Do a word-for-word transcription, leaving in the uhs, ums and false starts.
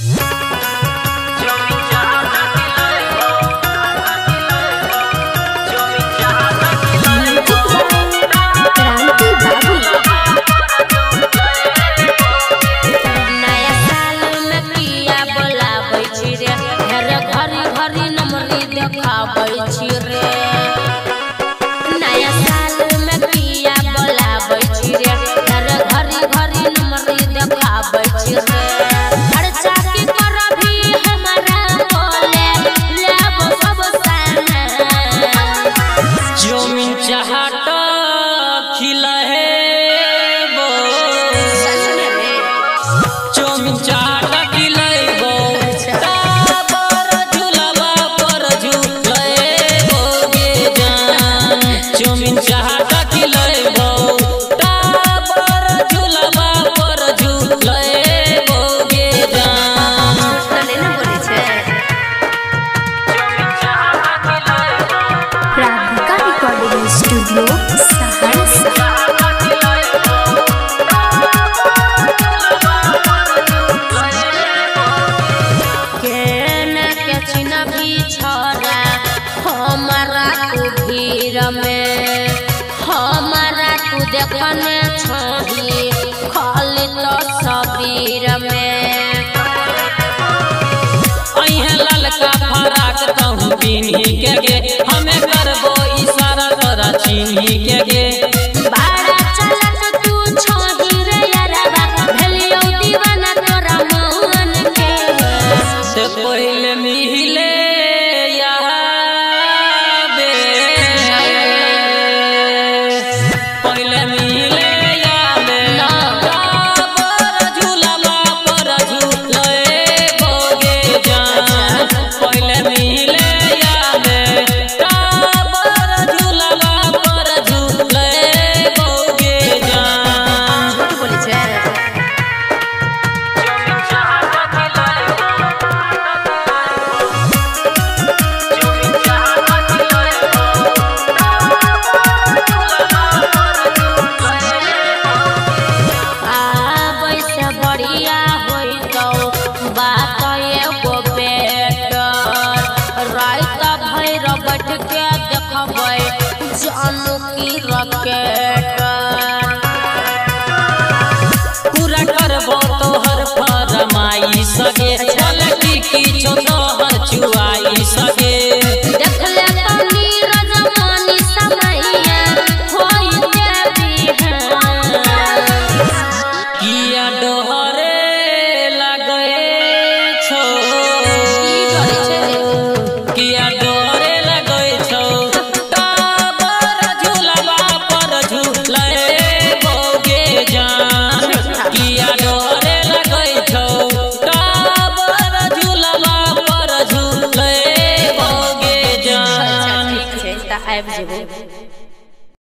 हमारा तू देखने छोड़ी खाली तो सबीर में अइहे ललका फराक कहूँ पिन्ही के गे हमें करबो इशारा तोरा चिन्ही के गे बाड़ा चलत तू छोड़ी रे यारबा भेलियो दीवाना तोरा मन के से पहले मिले जानू की रॉकेट पूरा करबो तोहर फरमाई सगे चलती की छो तोहर चुआई सगे देख ले तो नीरज मानी समैया होई देवी है किया डोहरे लगे छो किया डोहरे लगे छो आबि जेबो।